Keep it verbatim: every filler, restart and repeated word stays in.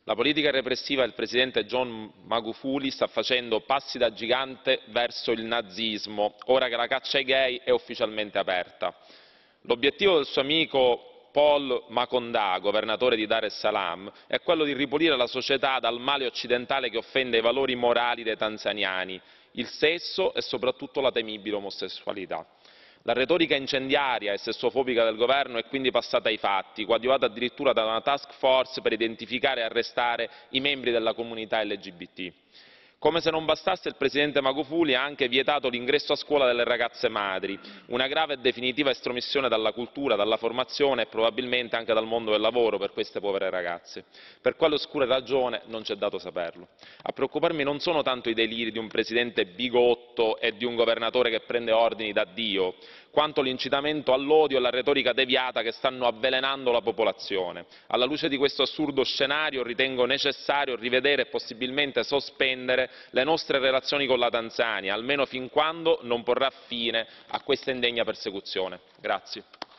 La politica repressiva del presidente John Magufuli sta facendo passi da gigante verso il nazismo, ora che la caccia ai gay è ufficialmente aperta. L'obiettivo del suo amico Paul Makonda, governatore di Dar es Salaam, è quello di ripulire la società dal male occidentale che offende i valori morali dei tanzaniani, il sesso e soprattutto la temibile omosessualità. La retorica incendiaria e sessofobica del governo è quindi passata ai fatti, coadiuvata addirittura da una task force per identificare e arrestare i membri della comunità L G B T. Come se non bastasse, il presidente Magufuli ha anche vietato l'ingresso a scuola delle ragazze madri, una grave e definitiva estromissione dalla cultura, dalla formazione e probabilmente anche dal mondo del lavoro per queste povere ragazze. Per quale oscura ragione non ci è dato saperlo. A preoccuparmi non sono tanto i deliri di un presidente bigotto e di un governatore che prende ordini da Dio, quanto l'incitamento all'odio e la retorica deviata che stanno avvelenando la popolazione. Alla luce di questo assurdo scenario ritengo necessario rivedere e possibilmente sospendere le nostre relazioni con la Tanzania, almeno fin quando non porrà fine a questa indegna persecuzione. Grazie.